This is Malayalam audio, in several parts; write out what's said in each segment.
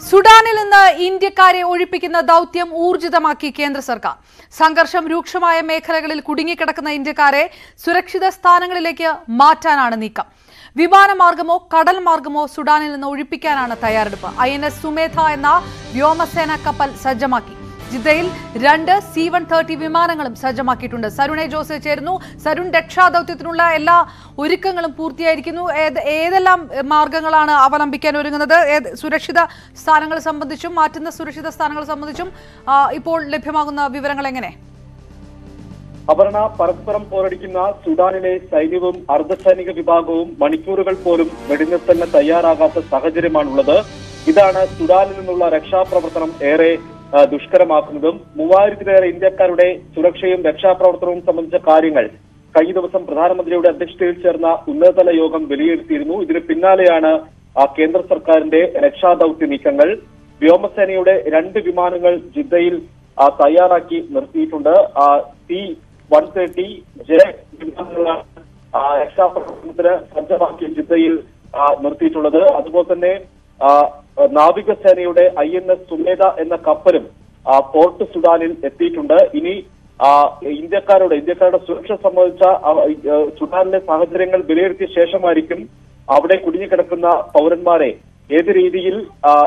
സുഡാനിൽ നിന്ന് ഇന്ത്യക്കാരെ ഒഴിപ്പിക്കുന്ന ദൗത്യം ഊർജിതമാക്കി കേന്ദ്ര സർക്കാർ. സംഘർഷം രൂക്ഷമായ മേഖലകളിൽ കുടുങ്ങിക്കിടക്കുന്ന ഇന്ത്യക്കാരെ സുരക്ഷിത സ്ഥാനങ്ങളിലേക്ക് മാറ്റാനാണ് നീക്കം. വിമാനമാർഗമോ കടൽ മാർഗമോ സുഡാനിൽ നിന്ന് ഒഴിപ്പിക്കാനാണ് തയ്യാറെടുപ്പ്. INS സുമേധ എന്ന വ്യോമസേന കപ്പൽ സജ്ജമാക്കി. ജിദ്ദയിൽ 2 C-130 വിമാനങ്ങളും സജ്ജമാക്കിയിട്ടുണ്ട്. സരുൺ ജോസ് ചേരുന്നു. സരുൺ, രക്ഷാദൌത്യത്തിനുള്ള എല്ലാ ഒരുക്കങ്ങളും പൂർത്തിയായിരിക്കുന്നു. ഏതെല്ലാം മാർഗങ്ങളാണ് അവലംബിക്കാൻ ഒരുങ്ങുന്നത്? സുരക്ഷിത സ്ഥാനങ്ങൾ സംബന്ധിച്ചും മാറ്റുന്ന സുരക്ഷിത സ്ഥാനങ്ങൾ സംബന്ധിച്ചും ഇപ്പോൾ ലഭ്യമാകുന്ന വിവരങ്ങൾ എങ്ങനെ? അപർണ, പരസ്പരം പോരടിക്കുന്ന സുഡാനിലെ സൈന്യവും അർദ്ധസൈനിക വിഭാഗവും മണിക്കൂറുകൾ പോലും വെടിനിർത്തലിന് തയ്യാറാകാത്ത സാഹചര്യമാണുള്ളത്. ഇതാണ് സുഡാനിൽ നിന്നുള്ള രക്ഷാപ്രവർത്തനം ഏറെ ദുഷ്കരമാക്കുന്നതും. 3000-ലേറെ ഇന്ത്യക്കാരുടെ സുരക്ഷയും രക്ഷാപ്രവർത്തനവും സംബന്ധിച്ച കാര്യങ്ങൾ കഴിഞ്ഞ ദിവസം പ്രധാനമന്ത്രിയുടെ അധ്യക്ഷതയിൽ ചേർന്ന ഉന്നതതല യോഗം വിലയിരുത്തിയിരുന്നു. ഇതിന് പിന്നാലെയാണ് കേന്ദ്ര സർക്കാരിന്റെ രക്ഷാദൌത്യ നീക്കങ്ങൾ. വ്യോമസേനയുടെ 2 വിമാനങ്ങൾ ജിദ്ദയിൽ തയ്യാറാക്കി നിർത്തിയിട്ടുണ്ട്. C-130 വിമാനങ്ങളാണ് രക്ഷാപ്രവർത്തനത്തിന് സജ്ജമാക്കി ജിദ്ദയിൽ നിർത്തിയിട്ടുള്ളത്. അതുപോലെ തന്നെ നാവികസേനയുടെ INS സുമേധ എന്ന കപ്പലും പോർട്ട് സുഡാനിൽ എത്തിയിട്ടുണ്ട്. ഇനി ഇന്ത്യക്കാരുടെ സുരക്ഷ സംബന്ധിച്ച സുഡാനിലെ സാഹചര്യങ്ങൾ വിലയിരുത്തിയ ശേഷമായിരിക്കും അവിടെ കുടുങ്ങിക്കിടക്കുന്ന പൗരന്മാരെ ഏത് രീതിയിൽ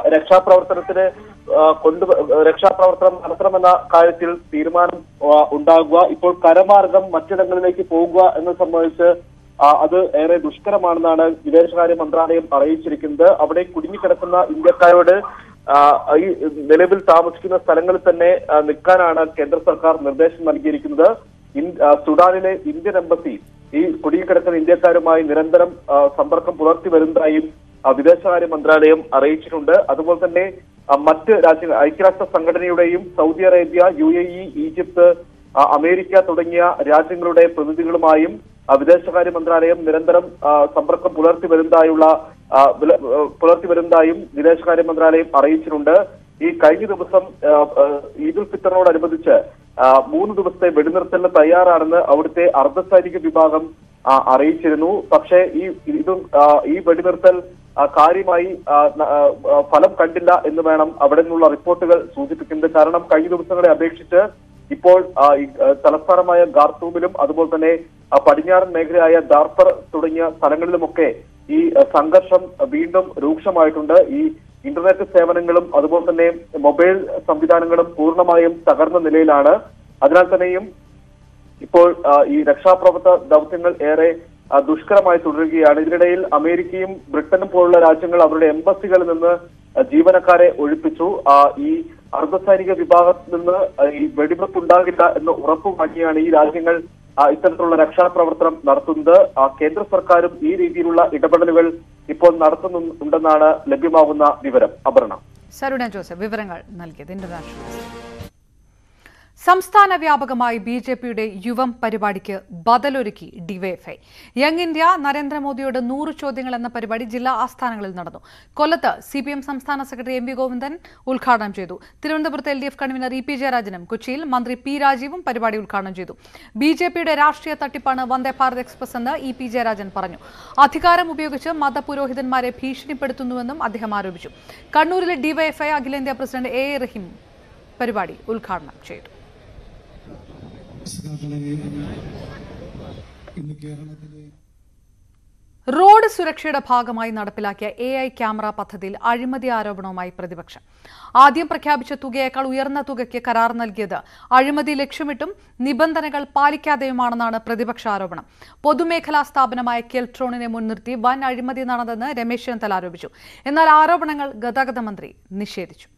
രക്ഷാപ്രവർത്തനം നടത്തണമെന്ന കാര്യത്തിൽ തീരുമാനം ഉണ്ടാകുക. ഇപ്പോൾ കരമാർഗം മറ്റിടങ്ങളിലേക്ക് പോകുക എന്നത് സംബന്ധിച്ച് അത് ഏറെ ദുഷ്കരമാണെന്നാണ് വിദേശകാര്യ മന്ത്രാലയം അറിയിച്ചിരിക്കുന്നത്. അവിടെ കുടുങ്ങിക്കിടക്കുന്ന ഇന്ത്യക്കാരോട് ഈ നിലവിൽ താമസിക്കുന്ന സ്ഥലങ്ങളിൽ തന്നെ നിൽക്കാനാണ് കേന്ദ്ര സർക്കാർ നിർദ്ദേശം നൽകിയിരിക്കുന്നത്. സുഡാനിലെ ഇന്ത്യൻ എംബസി ഈ കുടുങ്ങിക്കിടക്കുന്ന ഇന്ത്യക്കാരുമായി നിരന്തരം സമ്പർക്കം പുലർത്തി വരുന്നതായും വിദേശകാര്യ മന്ത്രാലയം അറിയിച്ചിട്ടുണ്ട്. അതുപോലെ തന്നെ മറ്റ് രാജ്യങ്ങൾ, ഐക്യരാഷ്ട്ര സംഘടനയുടെയും Saudi Arabia, UAE, Egypt, America തുടങ്ങിയ രാജ്യങ്ങളുടെ പ്രതിനിധികളുമായും വിദേശകാര്യ മന്ത്രാലയം നിരന്തരം സമ്പർക്കം പുലർത്തി വരുന്നതായും വിദേശകാര്യ മന്ത്രാലയം അറിയിച്ചിട്ടുണ്ട്. ഈ കഴിഞ്ഞ ദിവസം ഈദുൽ ഫിത്തറിനോടനുബന്ധിച്ച് 3 ദിവസത്തെ വെടിനിർത്തലിന് തയ്യാറാണെന്ന് അവിടുത്തെ അർദ്ധസൈനിക വിഭാഗം അറിയിച്ചിരുന്നു. പക്ഷേ ഈ വെടിനിർത്തൽ കാര്യമായി ഫലം കണ്ടില്ല എന്ന് വേണം അവിടെ നിന്നുള്ള റിപ്പോർട്ടുകൾ സൂചിപ്പിക്കുന്നത്. കാരണം കഴിഞ്ഞ ദിവസങ്ങളെ അപേക്ഷിച്ച് ഇപ്പോൾ തലസ്ഥാനമായ ഖാർത്തൂമിലും അതുപോലെ തന്നെ പടിഞ്ഞാറൻ മേഖലയായ ദാർഫർ തുടങ്ങിയ സ്ഥലങ്ങളിലുമൊക്കെ ഈ സംഘർഷം വീണ്ടും രൂക്ഷമായിട്ടുണ്ട്. ഈ ഇന്റർനെറ്റ് സേവനങ്ങളും അതുപോലെ തന്നെ മൊബൈൽ സംവിധാനങ്ങളും പൂർണ്ണമായും തകർന്ന നിലയിലാണ്. അതിനാൽ തന്നെയും ഇപ്പോൾ ഈ രക്ഷാപ്രവർത്തന ദൗത്യങ്ങൾ ഏറെ ദുഷ്കരമായി തുടരുകയാണ്. ഇതിനിടയിൽ അമേരിക്കയും ബ്രിട്ടനും പോലുള്ള രാജ്യങ്ങൾ അവരുടെ എംബസികളിൽ നിന്ന് ജീവനക്കാരെ ഒഴിപ്പിച്ചു. ഈ അർദ്ധസൈനിക വിഭാഗത്തിൽ നിന്ന് ഈ വെടിവെപ്പ് ഉണ്ടാകില്ല എന്ന് ഉറപ്പുമാക്കിയാണ് ഈ രാജ്യങ്ങൾ ഇത്തരത്തിലുള്ള രക്ഷാപ്രവർത്തനം നടത്തുന്നത്. കേന്ദ്ര സർക്കാരും ഈ രീതിയിലുള്ള ഇടപെടലുകൾ ഇപ്പോൾ നടത്തുന്നുണ്ടെന്നാണ് ലഭ്യമാകുന്ന വിവരം. അപർണ. സരുൺ ജോസഫ് വിവരങ്ങൾ നൽകിയത്. ഇന്റർനാഷണൽ സംസ്ഥാന വ്യാപകമായി BJPയുടെ യുവം പരിപാടിക്ക് ബദലൊരുക്കി ഡിവൈഎഫ്ഐ. യങ് ഇന്ത്യ നരേന്ദ്രമോദിയോട് 100 ചോദ്യങ്ങൾ എന്ന പരിപാടി ജില്ലാ ആസ്ഥാനങ്ങളിൽ നടന്നു. കൊല്ലത്ത് CPM സംസ്ഥാന സെക്രട്ടറി MV ഗോവിന്ദൻ ഉദ്ഘാടനം ചെയ്തു. തിരുവനന്തപുരത്ത് LDF കൺവീനർ EP ജയരാജനും കൊച്ചിയിൽ മന്ത്രി P രാജീവും പരിപാടി ഉദ്ഘാടനം ചെയ്തു. BJPയുടെ രാഷ്ട്രീയ തട്ടിപ്പാണ് വന്ദേ ഭാരത് എക്സ്പ്രസ് എന്ന് EP ജയരാജൻ പറഞ്ഞു. അധികാരം ഉപയോഗിച്ച് മതപുരോഹിതന്മാരെ ഭീഷണിപ്പെടുത്തുന്നുവെന്നും അദ്ദേഹം ആരോപിച്ചു. കണ്ണൂരിലെ ഡിവൈഎഫ്ഐ അഖിലേന്ത്യാ പ്രസിഡന്റ് A റഹീം പരിപാടി ഉദ്ഘാടനം ചെയ്തു. റോഡ് സുരക്ഷയുടെ ഭാഗമായി നടപ്പിലാക്കിയ AI ക്യാമറ പദ്ധതിയിൽ അഴിമതി ആരോപണവുമായി പ്രതിപക്ഷം. ആദ്യം പ്രഖ്യാപിച്ച തുകയേക്കാൾ ഉയർന്ന തുകയ്ക്ക് കരാർ നൽകിയത് അഴിമതി ലക്ഷ്യമിട്ടും നിബന്ധനകൾ പാലിക്കാതെയുമാണെന്നാണ് പ്രതിപക്ഷ ആരോപണം. പൊതുമേഖലാ സ്ഥാപനമായ കെൽട്രോണിനെ മുൻനിർത്തി വൻ അഴിമതി നടന്നെന്ന് രമേശ് ചെന്നിത്തല ആരോപിച്ചു. എന്നാൽ ആരോപണങ്ങൾ ഗതാഗത മന്ത്രി നിഷേധിച്ചു.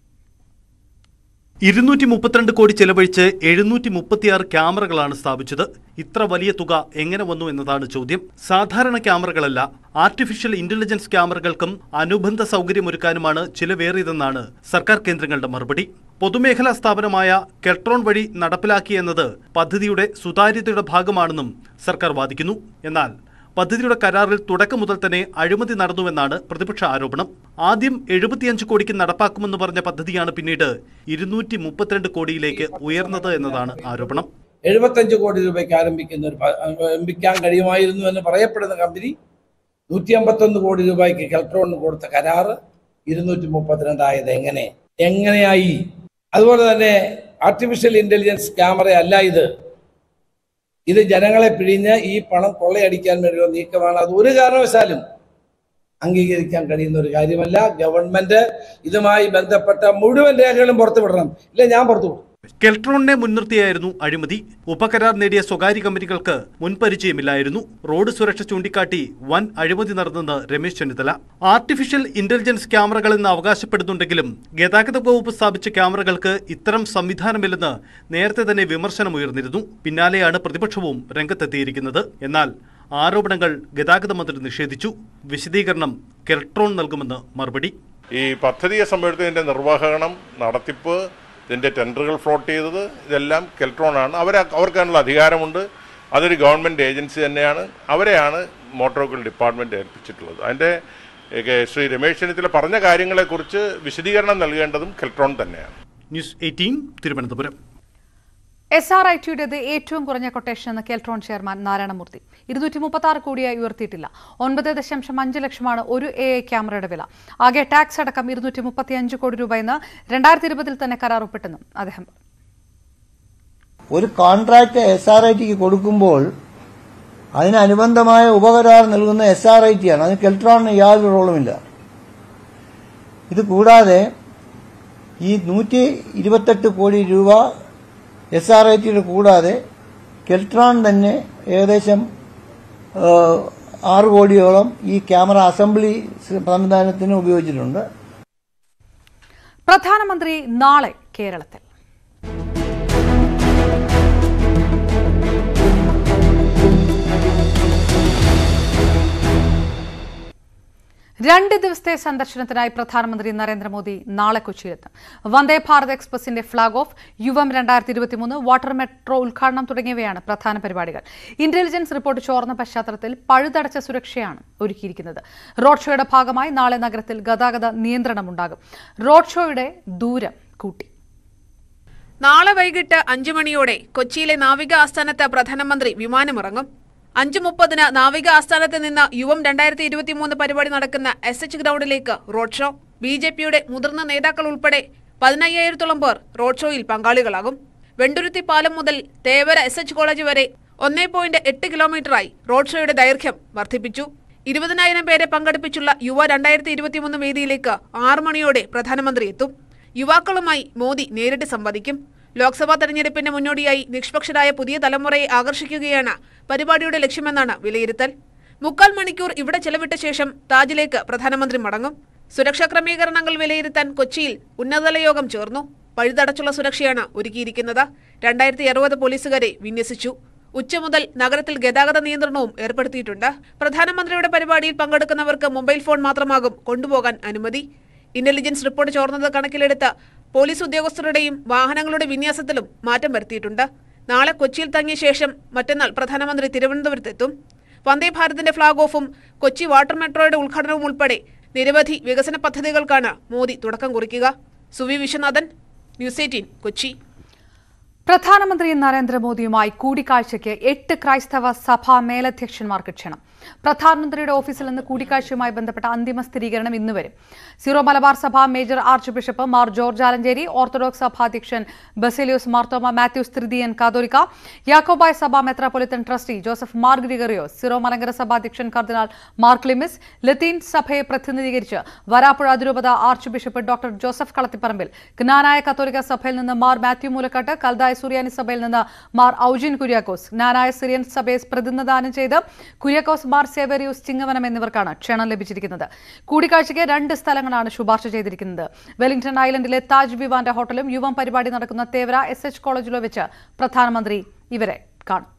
232 കോടി ചെലവഴിച്ച് 736 ക്യാമറകളാണ് സ്ഥാപിച്ചത്. ഇത്ര വലിയ തുക എങ്ങനെ വന്നു എന്നതാണ് ചോദ്യം. സാധാരണ ക്യാമറകളല്ല, ആർട്ടിഫിഷ്യൽ ഇന്റലിജൻസ് ക്യാമറകൾക്കും അനുബന്ധ സൗകര്യമൊരുക്കാനുമാണ് ചിലവേറിയതെന്നാണ് സർക്കാർ കേന്ദ്രങ്ങളുടെ മറുപടി. പൊതുമേഖലാ സ്ഥാപനമായ കെൽട്രോൺ വഴി നടപ്പിലാക്കിയെന്നത് പദ്ധതിയുടെ സുതാര്യതയുടെ ഭാഗമാണെന്നും സർക്കാർ വാദിക്കുന്നു. എന്നാൽ പദ്ധതിയുടെ കരാറിൽ തുടക്കം മുതൽ തന്നെ അഴിമതി നടന്നുവെന്നാണ് പ്രതിപക്ഷ ആരോപണം. ആദ്യം 75 കോടിക്ക് നടപ്പാക്കുമെന്ന് പറഞ്ഞ പദ്ധതിയാണ് പിന്നീട് 232 കോടിയിലേക്ക് ഉയർന്നത് എന്നതാണ് ആരോപണം. 75 കോടി രൂപയ്ക്ക് ആരംഭിക്കാൻ കഴിയുമായിരുന്നു എന്ന് പറയപ്പെടുന്ന കമ്പനി 151 കോടി രൂപയ്ക്ക് കെൽട്രോണിന് കൊടുത്ത കരാറ് 232 ആയത് എങ്ങനെയായി? അതുപോലെ തന്നെ ആർട്ടിഫിഷ്യൽ ഇന്റലിജൻസ് ക്യാമറ അല്ല ഇത് ജനങ്ങളെ പിഴിഞ്ഞ് ഈ പണം കൊള്ളയടിക്കാൻ വേണ്ടിയുള്ള നീക്കമാണ്. അത് ഒരു കാരണവശാലും അംഗീകരിക്കാൻ കഴിയുന്ന ഒരു കാര്യമല്ല. ഗവൺമെന്റ് ഇതുമായി ബന്ധപ്പെട്ട മുഴുവൻ രേഖകളും പുറത്തുവിടണം. ഇല്ല, ഞാൻ പുറത്തുവിടും. കെൽട്രോണിനെ മുൻനിർത്തിയായിരുന്നു അഴിമതി. ഉപകരാർ നേടിയ സ്വകാര്യ കമ്പനികൾക്ക് മുൻപരിചയമില്ലായിരുന്നു. റോഡ് സുരക്ഷ ചൂണ്ടിക്കാട്ടി വൻ അഴിമതി നടന്നെന്ന് രമേശ് ചെന്നിത്തല. ആർട്ടിഫിഷ്യൽ ഇന്റലിജൻസ് ക്യാമറകളെന്ന് അവകാശപ്പെടുന്നുണ്ടെങ്കിലും ഗതാഗത വകുപ്പ് സ്ഥാപിച്ച ക്യാമറകൾക്ക് ഇത്തരം സംവിധാനമില്ലെന്ന് നേരത്തെ തന്നെ വിമർശനമുയർന്നിരുന്നു. പിന്നാലെയാണ് പ്രതിപക്ഷവും രംഗത്തെത്തിയിരിക്കുന്നത്. എന്നാൽ ആരോപണങ്ങൾ ഗതാഗത മന്ത്രി നിഷേധിച്ചു. വിശദീകരണം കെൽട്രോൺ നൽകുമെന്ന് മറുപടി. ഈ പദ്ധതിയെ സംബന്ധിച്ചതിന്റെ നിർവഹണം, നടത്തിപ്പ്, ഇതിൻ്റെ ടെൻഡറുകൾ ഫ്ലോട്ട് ചെയ്തത് ഇതെല്ലാം കെൽട്രോണാണ്. അവർക്കാനുള്ള അധികാരമുണ്ട്. അതൊരു ഗവൺമെൻറ് ഏജൻസി തന്നെയാണ്. അവരെയാണ് മോട്ടോർ വെഹിക്കിൾ ഡിപ്പാർട്ട്മെൻറ്റ് ഏൽപ്പിച്ചിട്ടുള്ളത്. അതിൻ്റെ ശ്രീ രമേശ് ചെന്നിത്തല പറഞ്ഞ കാര്യങ്ങളെക്കുറിച്ച് വിശദീകരണം നൽകേണ്ടതും കെൽട്രോൺ തന്നെയാണ്. ന്യൂസ് 18 തിരുവനന്തപുരം. SRITയുടേത് ഏറ്റവും കുറഞ്ഞ കൊട്ടേഷൻ എന്ന് കെൽട്രോൺ ചെയർമാൻ നാരായണമൂർത്തി. 236 കോടിയായി ഉയർത്തിയിട്ടില്ല. 9.5 ലക്ഷമാണ് ഒരു AI ക്യാമറയുടെ വില. ആകെ ടാക്സ് അടക്കം 235 കോടി രൂപ എന്ന് 2020 തന്നെ കരാർ ഒപ്പിട്ടെന്നും അദ്ദേഹം. ഒരു കോൺട്രാക്ട് SRITക്ക് കൊടുക്കുമ്പോൾ അതിനനുബന്ധമായ ഉപകരാർ നൽകുന്ന SRIT ആണ്. അതിന് കെൽട്രോണിന് യാതൊരു റോളുമില്ല. ഇത് കൂടാതെ ഈ 128 കോടി രൂപ SRITയുടെ കൂടാതെ കെൽട്രോൺ തന്നെ ഏകദേശം 6 കോടിയോളം ഈ ക്യാമറ അസംബ്ലി സംവിധാനത്തിന് ഉപയോഗിച്ചിട്ടുണ്ട്. പ്രധാനമന്ത്രി നാളെ കേരളത്തിൽ. രണ്ട് ദിവസത്തെ സന്ദർശനത്തിനായി പ്രധാനമന്ത്രി നരേന്ദ്രമോദി നാളെ കൊച്ചിയിലെത്തും. വന്ദേ ഭാരത് എക്സ്പ്രസിന്റെ flag off, Yuvam 2023, water metro ഉദ്ഘാടനം തുടങ്ങിയവയാണ് പ്രധാന പരിപാടികൾ. ഇന്റലിജൻസ് റിപ്പോർട്ട് ചോർന്ന പശ്ചാത്തലത്തിൽ പഴുതടച്ച സുരക്ഷയാണ് ഒരുക്കിയിരിക്കുന്നത്. റോഡ് ഷോയുടെ ഭാഗമായി നാളെ നഗരത്തിൽ ഗതാഗത നിയന്ത്രണമുണ്ടാകും. റോഡ് ഷോയുടെ ദൂരം കൂട്ടി. നാളെ വൈകിട്ട് 5 മണിയോടെ കൊച്ചിയിലെ നാവിക ആസ്ഥാനത്ത് പ്രധാനമന്ത്രി വിമാനമിറങ്ങും. 5:30 നാവിക ആസ്ഥാനത്ത് നിന്ന് യുവം 2023 പരിപാടി നടക്കുന്ന SH ഗ്രൗണ്ടിലേക്ക് റോഡ് ഷോ. BJPയുടെ മുതിർന്ന നേതാക്കൾ ഉൾപ്പെടെ 15,000-ഓളം പേർ റോഡ് ഷോയിൽ പങ്കാളികളാകും. വെണ്ടുരുത്തി പാലം മുതൽ തേവര SH കോളേജ് വരെ 1.8 കിലോമീറ്ററായി റോഡ് ഷോയുടെ ദൈർഘ്യം വർദ്ധിപ്പിച്ചു. 20,000 പേരെ പങ്കെടുപ്പിച്ചുള്ള യുവ 2023 വേദിയിലേക്ക് 6 മണിയോടെ പ്രധാനമന്ത്രി എത്തും. യുവാക്കളുമായി മോദി നേരിട്ട് സംവദിക്കും. ലോക്സഭാ തെരഞ്ഞെടുപ്പിന് മുന്നോടിയായി നിഷ്പക്ഷരായ പുതിയ തലമുറയെ ആകർഷിക്കുകയാണ് പരിപാടിയുടെ ലക്ഷ്യമെന്നാണ് വിലയിരുത്തൽ. 3/4 മണിക്കൂർ ഇവിടെ ചെലവിട്ട ശേഷം താജിലേക്ക് പ്രധാനമന്ത്രി മടങ്ങും. സുരക്ഷാ ക്രമീകരണങ്ങൾ വിലയിരുത്താൻ കൊച്ചിയിൽ ഉന്നതതല യോഗം ചേർന്നു. പഴുതടച്ചുള്ള സുരക്ഷയാണ് ഒരുക്കിയിരിക്കുന്നത്. 2060 പോലീസുകാരെ വിന്യസിച്ചു. ഉച്ച മുതൽ നഗരത്തിൽ ഗതാഗത നിയന്ത്രണവും ഏർപ്പെടുത്തിയിട്ടുണ്ട്. പ്രധാനമന്ത്രിയുടെ പരിപാടിയിൽ പങ്കെടുക്കുന്നവർക്ക് മൊബൈൽ ഫോൺ മാത്രമാകും കൊണ്ടുപോകാൻ അനുമതി. ഇന്റലിജൻസ് റിപ്പോർട്ട് ചോർന്നത് കണക്കിലെടുത്ത് പോലീസ് ഉദ്യോഗസ്ഥരുടെയും വാഹനങ്ങളുടെ വിന്യാസത്തിലും മാറ്റം വരുത്തിയിട്ടുണ്ട്. നാളെ കൊച്ചിയിൽ തങ്ങിയ ശേഷം മറ്റന്നാൾ പ്രധാനമന്ത്രി തിരുവനന്തപുരത്തെത്തും. വന്ദേ ഭാരതിന്റെ ഫ്ളാഗ് ഓഫും കൊച്ചി വാട്ടർ മെട്രോയുടെ ഉദ്ഘാടനവും ഉൾപ്പെടെ നിരവധി വികസന പദ്ധതികൾക്കാണ് മോദി തുടക്കം കുറിക്കുക. സുവി വിശ്വനാഥൻ, ന്യൂസ് 18 കൊച്ചി. പ്രധാനമന്ത്രി നരേന്ദ്രമോദിയുമായി കൂടിക്കാഴ്ചയ്ക്ക് 8 ക്രൈസ്തവ സഭാ മേലധ്യക്ഷന്മാർക്ക് ക്ഷണം. പ്രധാനമന്ത്രിയുടെ ഓഫീസിൽ നിന്ന് കൂടിക്കാഴ്ചയുമായി ബന്ധപ്പെട്ട അന്തിമ സ്ഥിരീകരണം ഇന്ന് വരും. സീറോ മലബാർ സഭ major archbishop Mar George Alencherry, Orthodox സഭാധ്യക്ഷൻ ബസേലിയോസ് മാർത്തോമ മാത്യൂസ് തൃതീയൻ കാതോലിക്ക, യാക്കോബായ സഭ metropolitan trustee Joseph Mar Gregorios, Syro Malankara സഭാധ്യക്ഷൻ കർദിനാൾ മാർ ക്ലിമിസ്, ലത്തീൻ സഭയെ പ്രതിനിധീകരിച്ച് വരാപ്പുഴ അതിരൂപത archbishop doctor Joseph Kalathiparambil, Knanaya കത്തോലിക്ക സഭയിൽ നിന്ന് മാർ മാത്യു മൂലക്കാട്ട്, കൽദായ സുറിയാനി സഭയിൽ നിന്ന് മാർ ഔജിൻ കുര്യാക്കോസ്, ജ്ഞാനായ സിറിയൻ സഭയെ പ്രതിനിധാനം ചെയ്ത് കുര്യാക്കോസ് മാർ സേവരിയൂസ് ചിങ്ങവനം എന്നിവർക്കാണ് ക്ഷണം ലഭിച്ചിരിക്കുന്നത്. കൂടിക്കാഴ്ചയ്ക്ക് 2 സ്ഥലങ്ങളാണ് ശുപാർശ ചെയ്തിരിക്കുന്നത്. വെല്ലിംഗ്ടൺ ഐലൻഡിലെ താജ് വിവാന്റെ ഹോട്ടലും യുവം പരിപാടി നടക്കുന്ന തേവര SH കോളേജിലോ വെച്ച് പ്രധാനമന്ത്രി ഇവരെ കാണും.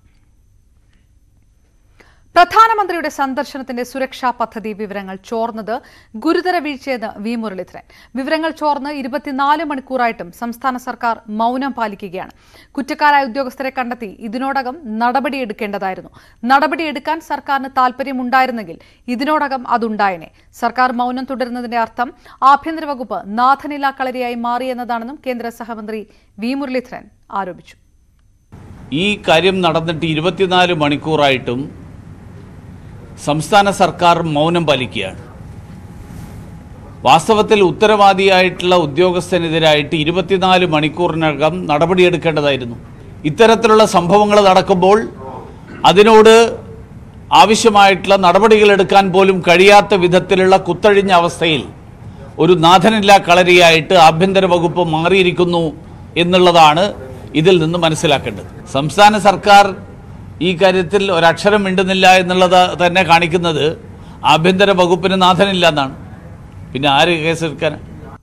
പ്രധാനമന്ത്രിയുടെ സന്ദർശനത്തിന്റെ സുരക്ഷാ പദ്ധതി വിവരങ്ങൾ ചോർന്നത് ഗുരുതര വീഴ്ചയെന്ന് വി മുരളീധരൻ. വിവരങ്ങൾ ചോർന്ന് 24 മണിക്കൂറായിട്ടും സംസ്ഥാന സർക്കാർ മൗനം പാലിക്കുകയാണ്. കുറ്റക്കാരായ ഉദ്യോഗസ്ഥരെ കണ്ടെത്തി ഇതിനോടകം നടപടിയെടുക്കേണ്ടതായിരുന്നു. നടപടിയെടുക്കാൻ സർക്കാരിന് താൽപര്യമുണ്ടായിരുന്നെങ്കിൽ ഇതിനോടകം അതുണ്ടായേനെ. സർക്കാർ മൗനം തുടരുന്നതിന്റെ അർത്ഥം ആഭ്യന്തര വകുപ്പ് നാഥനില്ലാ കളരിയായി മാറിയെന്നതാണെന്നും കേന്ദ്ര സഹമന്ത്രി വി മുരളീധരൻ ആരോപിച്ചു. ഈ കാര്യം നടന്നിട്ട് 24 മണിക്കൂറായിട്ടും സംസ്ഥാന സർക്കാർ മൗനം പാലിക്കുകയാണ്. വാസ്തവത്തിൽ ഉത്തരവാദിയായിട്ടുള്ള ഉദ്യോഗസ്ഥനെതിരായിട്ട് 24 മണിക്കൂറിനകം നടപടിയെടുക്കേണ്ടതായിരുന്നു. ഇത്തരത്തിലുള്ള സംഭവങ്ങൾ നടക്കുമ്പോൾ അതിനോട് ആവശ്യമായിട്ടുള്ള നടപടികളെടുക്കാൻ പോലും കഴിയാത്ത വിധത്തിലുള്ള കുത്തഴിഞ്ഞ അവസ്ഥയിൽ ഒരു നാഥനില്ലാ കളരിയായിട്ട് ആഭ്യന്തര വകുപ്പ് മാറിയിരിക്കുന്നു എന്നുള്ളതാണ് ഇതിൽ നിന്ന് മനസ്സിലാക്കേണ്ടത്. സംസ്ഥാന സർക്കാർ ഈ കാര്യത്തിൽ ഒരക്ഷരം മിണ്ടുന്നില്ല എന്നുള്ളത് തന്നെ കാണിക്കുന്നത് ആഭ്യന്തര വകുപ്പിന് നാഥനില്ല എന്നാണ്. പിന്നെ ആര് കേസെടുക്കാൻ?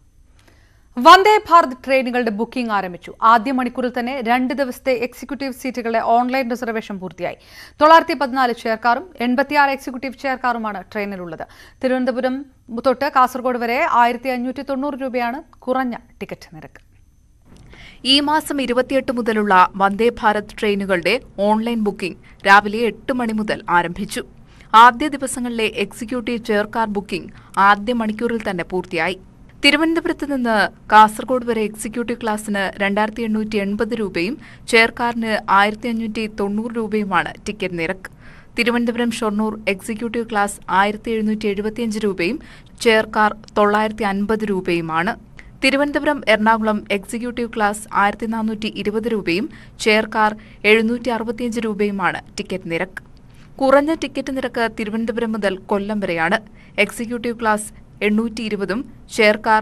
വന്ദേ ഭാരത് ട്രെയിനുകളുടെ ബുക്കിംഗ് ആരംഭിച്ചു. ആദ്യ മണിക്കൂറിൽ തന്നെ 2 ദിവസത്തെ എക്സിക്യൂട്ടീവ് സീറ്റുകളുടെ ഓൺലൈൻ റിസർവേഷൻ പൂർത്തിയായി. 914 ചെയർകാറും 86 എക്സിക്യൂട്ടീവ് ചെയർകാറുമാണ് ട്രെയിനിലുള്ളത്. തിരുവനന്തപുരം തൊട്ട് കാസർഗോഡ് വരെ 1590 രൂപയാണ് കുറഞ്ഞ ടിക്കറ്റ് നിരക്ക്. ഈ മാസം 28 മുതലുള്ള വന്ദേ ഭാരത് ട്രെയിനുകളുടെ ഓൺലൈൻ ബുക്കിംഗ് രാവിലെ 8 മണി മുതൽ ആരംഭിച്ചു. ആദ്യ ദിവസങ്ങളിലെ എക്സിക്യൂട്ടീവ് ചെയർകാർ ബുക്കിംഗ് ആദ്യ മണിക്കൂറിൽ തന്നെ പൂർത്തിയായി. തിരുവനന്തപുരത്ത് നിന്ന് കാസർഗോഡ് വരെ എക്സിക്യൂട്ടീവ് ക്ലാസിന് 2880 രൂപയും ചെയർകാറിന് 1590 രൂപയുമാണ് ടിക്കറ്റ് നിരക്ക്. തിരുവനന്തപുരം ഷൊർണൂർ എക്സിക്യൂട്ടീവ് ക്ലാസ് 1775 രൂപയും ചെയർകാർ 950 രൂപയുമാണ്. തിരുവനന്തപുരം എറണാകുളം എക്സിക്യൂട്ടീവ് ക്ലാസ് 1420 രൂപയും ചെയർകാർ 765 രൂപയുമാണ് ടിക്കറ്റ് നിരക്ക്. കുറഞ്ഞ ടിക്കറ്റ് നിരക്ക് തിരുവനന്തപുരം മുതൽ കൊല്ലം വരെയാണ്. എക്സിക്യൂട്ടീവ് ക്ലാസ് 820ഉം ചെയർകാർ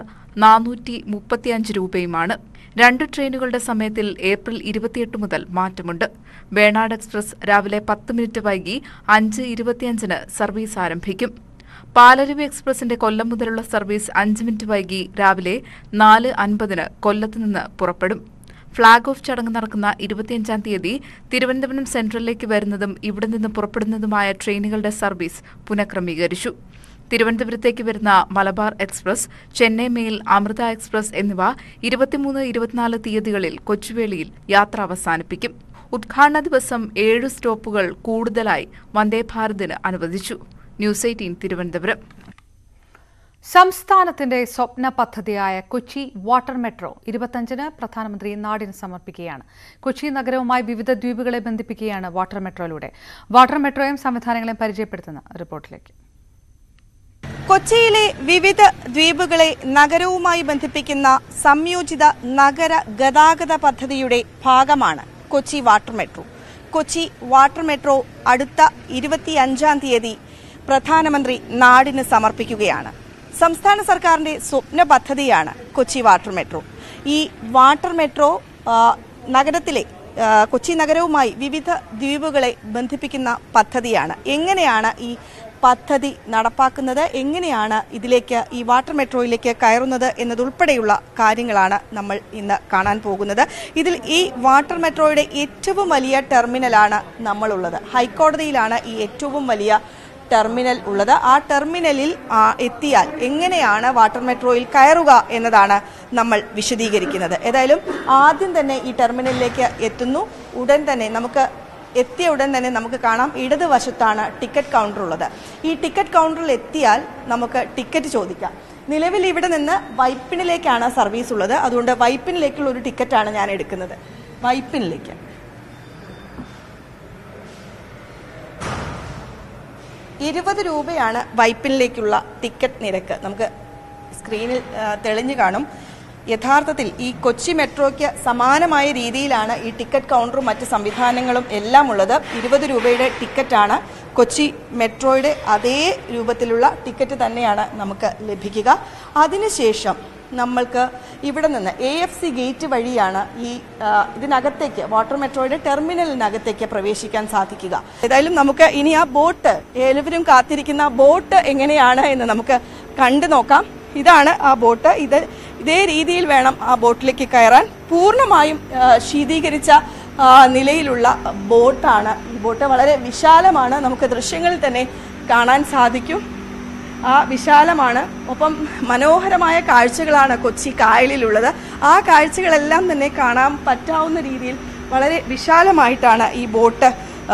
435 രൂപയുമാണ്. 2 ട്രെയിനുകളുടെ സമയത്തിൽ ഏപ്രിൽ 28 മുതൽ മാറ്റമുണ്ട്. വേണാട് എക്സ്പ്രസ് രാവിലെ 10 മിനിറ്റ് വൈകി 5:25 സർവീസ് ആരംഭിക്കും. പാലരുവി എക്സ്പ്രസിന്റെ കൊല്ലം മുതലുള്ള സർവീസ് 5 മിനിറ്റ് വൈകി രാവിലെ 4:50 കൊല്ലത്ത് നിന്ന് പുറപ്പെടും. ഫ്ളാഗ് ഓഫ് ചടങ്ങ് നടക്കുന്ന 25-ാം തീയതി തിരുവനന്തപുരം സെൻട്രലിലേക്ക് വരുന്നതും ഇവിടെ നിന്ന് പുറപ്പെടുന്നതുമായ ട്രെയിനുകളുടെ സർവീസ് പുനഃക്രമീകരിച്ചു. തിരുവനന്തപുരത്തേക്ക് വരുന്ന Malabar express, Chennai mail, Amritha express എന്നിവ 23-24 തീയതികളിൽ കൊച്ചുവേളിയിൽ യാത്ര അവസാനിപ്പിക്കും. ഉദ്ഘാടന ദിവസം 7 സ്റ്റോപ്പുകൾ കൂടുതലായി വന്ദേ ഭാരതിന് അനുവദിച്ചു. ന്യൂസ് 18 തിരുവനന്തപുരം. സംസ്ഥാനത്തിന്റെ സ്വപ്ന പദ്ധതിയായ കൊച്ചി വാട്ടർ മെട്രോ 25-ന് പ്രധാനമന്ത്രി നാടിന് സമർപ്പിക്കുകയാണ്. കൊച്ചി നഗരവുമായി വിവിധ ദ്വീപുകളെ ബന്ധിപ്പിക്കുകയാണ് വാട്ടർ മെട്രോയിലൂടെ. വാട്ടർ മെട്രോയും സംവിധാനങ്ങളെയും പരിചയപ്പെടുത്തുന്ന റിപ്പോർട്ടിലേക്ക്. കൊച്ചിയിലെ വിവിധ ദ്വീപുകളെ നഗരവുമായി ബന്ധിപ്പിക്കുന്ന സംയോജിത നഗര ഗതാഗത പദ്ധതിയുടെ ഭാഗമാണ് Kochi water metro. Kochi water metro അടുത്ത 25-ാം തീയതി പ്രധാനമന്ത്രി നാടിന് സമർപ്പിക്കുകയാണ്. സംസ്ഥാന സർക്കാരിന്റെ സ്വപ്ന പദ്ധതിയാണ് കൊച്ചി വാട്ടർ മെട്രോ. ഈ വാട്ടർ മെട്രോ നഗരത്തിലെ കൊച്ചി നഗരവുമായി വിവിധ ദ്വീപുകളെ ബന്ധിപ്പിക്കുന്ന പദ്ധതിയാണ്. എങ്ങനെയാണ് ഈ പദ്ധതി നടപ്പാക്കുന്നത്, എങ്ങനെയാണ് ഇതിലേക്ക് ഈ വാട്ടർ മെട്രോയിലേക്ക് കയറുന്നത് എന്നതുൾപ്പെടെയുള്ള കാര്യങ്ങളാണ് നമ്മൾ ഇന്ന് കാണാൻ പോകുന്നത്. ഇതിൽ ഈ വാട്ടർ മെട്രോയുടെ ഏറ്റവും വലിയ ടെർമിനലാണ് നമ്മളുള്ളത്. ഹൈക്കോടതിയിലാണ് ഈ ഏറ്റവും വലിയ ടെർമിനൽ ഉള്ളത്. ആ ടെർമിനലിൽ എത്തിയാൽ എങ്ങനെയാണ് വാട്ടർ മെട്രോയിൽ കയറുക എന്നതാണ് നമ്മൾ വിശദീകരിക്കുന്നത്. ഏതായാലും ആദ്യം തന്നെ ഈ ടെർമിനലിലേക്ക് എത്തുന്നു. എത്തിയ ഉടൻ തന്നെ നമുക്ക് കാണാം ഇടതുവശത്താണ് ടിക്കറ്റ് കൗണ്ടർ ഉള്ളത്. ഈ ടിക്കറ്റ് കൗണ്ടറിൽ എത്തിയാൽ നമുക്ക് ടിക്കറ്റ് ചോദിക്കാം. നിലവിൽ ഇവിടെ നിന്ന് വൈപ്പിനിലേക്കാണ് സർവീസ് ഉള്ളത്. അതുകൊണ്ട് വൈപ്പിനിലേക്കുള്ള ഒരു ടിക്കറ്റാണ് ഞാൻ എടുക്കുന്നത്. വൈപ്പിനിലേക്ക് 20 രൂപയാണ് വൈപ്പിനിലേക്കുള്ള ടിക്കറ്റ് നിരക്ക്. നമുക്ക് സ്ക്രീനിൽ തെളിഞ്ഞു കാണും. യഥാർത്ഥത്തിൽ ഈ കൊച്ചി മെട്രോയ്ക്ക് സമാനമായ രീതിയിലാണ് ഈ ടിക്കറ്റ് കൗണ്ടറും മറ്റ് സംവിധാനങ്ങളും എല്ലാം ഉള്ളത്. 20 രൂപയുടെ ടിക്കറ്റാണ്. കൊച്ചി മെട്രോയുടെ അതേ രൂപത്തിലുള്ള ടിക്കറ്റ് തന്നെയാണ് നമുക്ക് ലഭിക്കുക. അതിനുശേഷം നമ്മൾക്ക് ഇവിടെ നിന്ന് AFC ഗേറ്റ് വഴിയാണ് ഇതിനകത്തേക്ക് വാട്ടർ മെട്രോയുടെ ടെർമിനലിനകത്തേക്ക് പ്രവേശിക്കാൻ സാധിക്കുക. ഏതായാലും നമുക്ക് ഇനി ആ ബോട്ട്, എല്ലാവരും കാത്തിരിക്കുന്ന ബോട്ട് എങ്ങനെയാണ് എന്ന് നമുക്ക് കണ്ടു നോക്കാം. ഇതാണ് ആ ബോട്ട്. ഇതേ രീതിയിൽ വേണം ആ ബോട്ടിലേക്ക് കയറാൻ. പൂർണ്ണമായും ശീതീകരിച്ച നിലയിലുള്ള ബോട്ടാണ്. ഈ ബോട്ട് വളരെ വിശാലമാണ്. നമുക്ക് ദൃശ്യങ്ങളിൽ തന്നെ കാണാൻ സാധിക്കും. വിശാലമാണ്. ഒപ്പം മനോഹരമായ കാഴ്ചകളാണ് കൊച്ചി കായലിലുള്ളത്. ആ കാഴ്ചകളെല്ലാം തന്നെ കാണാൻ പറ്റാവുന്ന രീതിയിൽ വളരെ വിശാലമായിട്ടാണ് ഈ ബോട്ട്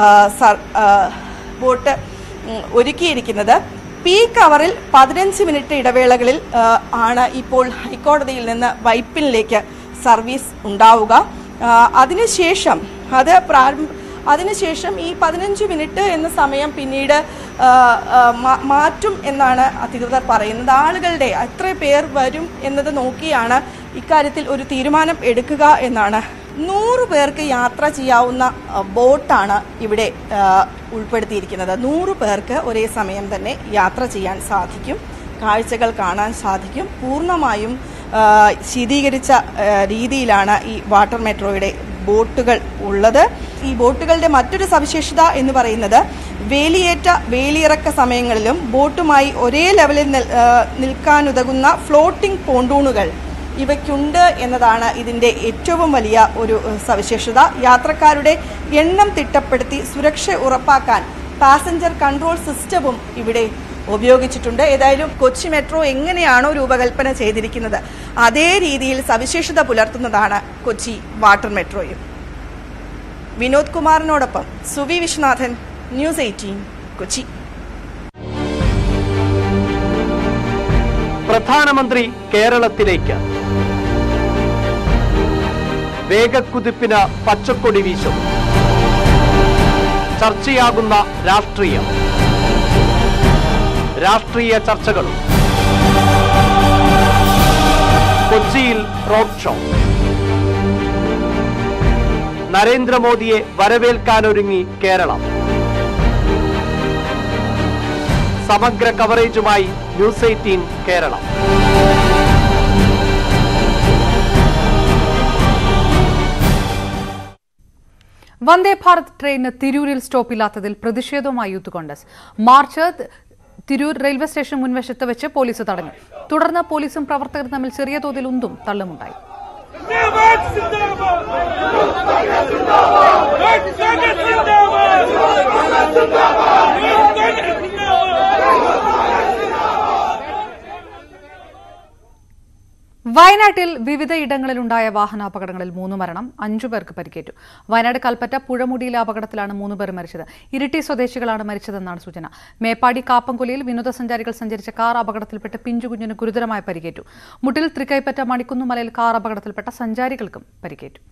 ഒരുക്കിയിരിക്കുന്നത്. പീക്ക് അവറിൽ 15 മിനിറ്റ് ഇടവേളകളിൽ ആണ് ഇപ്പോൾ ഹൈക്കോടതിയിൽ നിന്ന് വൈപ്പിനിലേക്ക് സർവീസ് ഉണ്ടാവുക. അതിനുശേഷം അതിനുശേഷം ഈ 15 മിനിറ്റ് എന്ന സമയം പിന്നീട് മാറ്റും എന്നാണ് അധികൃതർ പറയുന്നത്. ആളുകളുടെ എത്ര പേർ വരും എന്നത് നോക്കിയാണ് ഇക്കാര്യത്തിൽ ഒരു തീരുമാനം എടുക്കുക എന്നാണ്. 100 പേർക്ക് യാത്ര ചെയ്യാവുന്ന ബോട്ടാണ് ഇവിടെ ഉൾപ്പെടുത്തിയിരിക്കുന്നത്. 100 പേർക്ക് ഒരേ സമയം തന്നെ യാത്ര ചെയ്യാൻ സാധിക്കും, കാഴ്ചകൾ കാണാൻ സാധിക്കും. പൂർണ്ണമായും ശീതീകരിച്ച രീതിയിലാണ് ഈ വാട്ടർ മെട്രോയുടെ ബോട്ടുകൾ ഉള്ളത്. ഈ ബോട്ടുകളുടെ മറ്റൊരു സവിശേഷത എന്ന് പറയുന്നത് വേലിയേറ്റ വേലിയിറക്ക സമയങ്ങളിലും ബോട്ടുമായി ഒരേ ലെവലിൽ നിൽക്കാനുതകുന്ന ഫ്ലോട്ടിംഗ് പോണ്ടൂണുകൾ ഇവയ്ക്കുണ്ട് എന്നതാണ് ഇതിൻ്റെ ഏറ്റവും വലിയ ഒരു സവിശേഷത. യാത്രക്കാരുടെ എണ്ണം തിട്ടപ്പെടുത്തി സുരക്ഷ ഉറപ്പാക്കാൻ പാസഞ്ചർ കൺട്രോൾ സിസ്റ്റവും ഇവിടെ ഉപയോഗിച്ചിട്ടുണ്ട്. ഏതായാലും കൊച്ചി മെട്രോ എങ്ങനെയാണോ രൂപകൽപ്പന ചെയ്തിരിക്കുന്നത് അതേ രീതിയിൽ സവിശേഷത പുലർത്തുന്നതാണ് കൊച്ചി വാട്ടർ മെട്രോയും. വിനോദ് കുമാറിനോടൊപ്പം സുവി വിശ്വനാഥൻ, ന്യൂസ് 18 കൊച്ചി. പ്രധാനമന്ത്രി കേരളത്തിലേക്ക് വേഗക്കുതിപ്പിന് പച്ചക്കൊടി വീശും. ചർച്ചയാകുന്ന രാഷ്ട്രീയം, രാഷ്ട്രീയ ചർച്ചകളും. കൊച്ചിയിൽ റോഡ് ഷോ. നരേന്ദ്രമോദിയെ വരവേൽക്കാനൊരുങ്ങി കേരളം. സമഗ്ര കവറേജുമായി ന്യൂസ് 18 കേരളം. വന്ദേ ഭാരത് ട്രെയിന് തിരൂരിൽ സ്റ്റോപ്പില്ലാത്തതിൽ പ്രതിഷേധവുമായി youth Congress. March Tirur railway station മുൻവശത്ത് വെച്ച് പോലീസ് തടഞ്ഞു. തുടർന്ന് പോലീസും പ്രവർത്തകരും തമ്മിൽ ചെറിയ തോതിൽ ഉന്തും തള്ളുമുണ്ടായി. വയനാട്ടിൽ വിവിധയിടങ്ങളിലുണ്ടായ വാഹനാപകടങ്ങളിൽ 3 മരണം, 5 പേർക്ക് പരിക്കേറ്റു. വയനാട് കൽപ്പറ്റ പുഴമുടിയിലെ അപകടത്തിലാണ് 3 പേർ മരിച്ചത്. ഇരിട്ടി സ്വദേശികളാണ് മരിച്ചതെന്നാണ് സൂചന. മേപ്പാടി കാപ്പംകൊലിയിൽ വിനോദസഞ്ചാരികൾ സഞ്ചരിച്ച കാർ അപകടത്തിൽപ്പെട്ട് പിഞ്ചുകുഞ്ഞിന് ഗുരുതരമായി പരിക്കേറ്റു. മുട്ടിൽ തൃക്കൈപ്പറ്റ മണിക്കുന്നുമലയിൽ കാർ അപകടത്തിൽപ്പെട്ട സഞ്ചാരികൾക്കും പരിക്കേറ്റു.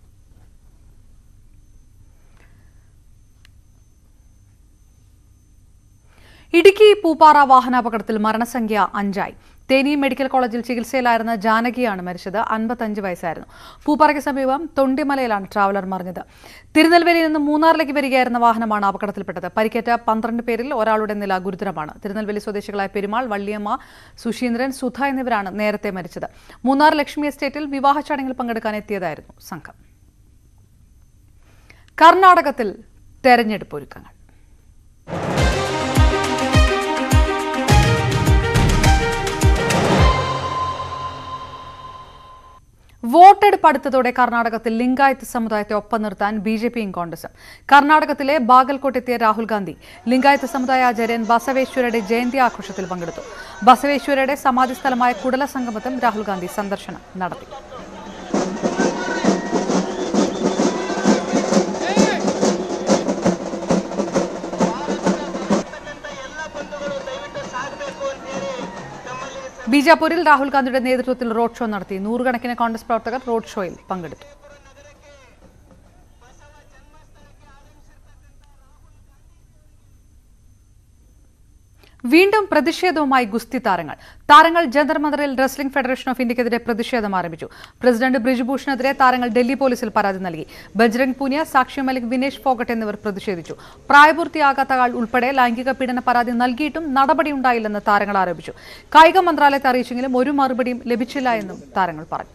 ഇടുക്കി പൂപ്പാറ വാഹനാപകടത്തിൽ മരണസംഖ്യ 5ആയി. തേനി മെഡിക്കൽ കോളേജിൽ ചികിത്സയിലായിരുന്ന ജാനകിയാണ് മരിച്ചത്. 55 വയസ്സായിരുന്നു. പൂപ്പാറയ്ക്ക് സമീപം തൊണ്ടിമലയിലാണ് ട്രാവലർ മറിഞ്ഞത്. തിരുനെൽവേലിയിൽ നിന്ന് മൂന്നാറിലേക്ക് വരികയായിരുന്ന വാഹനമാണ് അപകടത്തിൽപ്പെട്ടത്. പരിക്കേറ്റ 12 പേരിൽ ഒരാളുടെ നില ഗുരുതരമാണ്. തിരുനെൽവേലി സ്വദേശികളായ പെരുമാൾ, വള്ളിയമ്മ, സുശീന്ദ്രൻ, സുധ എന്നിവരാണ് നേരത്തെ മരിച്ചത്. മൂന്നാർ ലക്ഷ്മി എസ്റ്റേറ്റിൽ വിവാഹ ചടങ്ങിൽ പങ്കെടുക്കാൻ എത്തിയതായിരുന്നു സംഘം. കർണാടകത്തിൽ തെരഞ്ഞെടുപ്പ് ഒരുക്കങ്ങൾ. വോട്ടെടുപ്പ് അടുത്തതോടെ കർണാടകത്തിൽ ലിംഗായത്ത് സമുദായത്തെ ഒപ്പം നിർത്താൻ ബിജെപിയും കോൺഗ്രസും. കർണാടകത്തിലെ ബാഗൽകോട്ടെത്തിയ രാഹുൽ ഗാന്ധി ലിംഗായത്ത് സമുദായ ആചാര്യൻ ബസവേശ്വരയുടെ ജയന്തി ആഘോഷത്തിൽ പങ്കെടുത്തു. ബസവേശ്വരയുടെ സമാധി സ്ഥലമായ കുടല സംഗമത്തും രാഹുൽ ഗാന്ധി സന്ദർശനം നടത്തി. ബീജാപൂരിൽ രാഹുൽ ഗാന്ധിയുടെ നേതൃത്വത്തിൽ റോഡ് ഷോ നടത്തി. 100 കണക്കിന് കോൺഗ്രസ് പ്രവർത്തകർ റോഡ് ഷോയിൽ പങ്കെടുത്തു. വീണ്ടും പ്രതിഷേധവുമായി ഗുസ്തി താരങ്ങൾ ജന്തർ മന്ദറിൽ റെസ്ലിംഗ് ഫെഡറേഷൻ ഓഫ് ഇന്ത്യക്കെതിരെ പ്രതിഷേധം ആരംഭിച്ചു. പ്രസിഡന്റ് ബ്രിജ്ഭൂഷണെതിരെ താരങ്ങൾ ഡൽഹി പോലീസിൽ പരാതി നൽകി. ബജ്രംഗ് പൂനിയ, സാക്ഷി മലിക്, വിനേഷ് ഫോഗട്ട് എന്നിവർ പ്രതിഷേധിച്ചു. പ്രായപൂർത്തിയാകാത്ത ആൾ ഉൾപ്പെടെ ലൈംഗിക പീഡന പരാതി നൽകിയിട്ടും നടപടിയുണ്ടായില്ലെന്ന് താരങ്ങൾ ആരോപിച്ചു. കായിക മന്ത്രാലയത്തെ അറിയിച്ചെങ്കിലും ഒരു മറുപടിയും ലഭിച്ചില്ല എന്നും താരങ്ങൾ പറഞ്ഞു.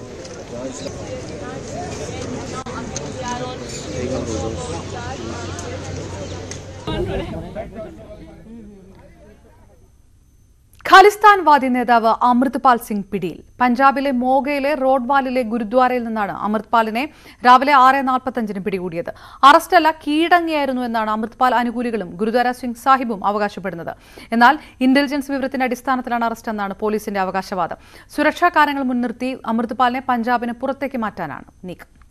ഖാലിസ്ഥാൻവാദി നേതാവ് അമൃത്പാൽ സിംഗ് പിടിയിൽ. പഞ്ചാബിലെ മോഗയിലെ റോഡ്വാലിലെ ഗുരുദ്വാരയിൽ നിന്നാണ് അമൃത്പാലിനെ രാവിലെ 6:45 പിടികൂടിയത്. അറസ്റ്റല്ല, കീഴടങ്ങിയായിരുന്നു എന്നാണ് അമൃത്പാൽ അനുകൂലികളും ഗുരുദ്വാര സിംഗ് സാഹിബും അവകാശപ്പെടുന്നത്. എന്നാൽ ഇന്റലിജൻസ് വിവരത്തിന്റെ അടിസ്ഥാനത്തിലാണ് അറസ്റ്റ് എന്നാണ് പോലീസിന്റെ അവകാശവാദം. സുരക്ഷാ കാരണങ്ങൾ മുൻനിർത്തി അമൃത്പാലിനെ പഞ്ചാബിന് പുറത്തേക്ക് മാറ്റാനാണ് നീക്കം.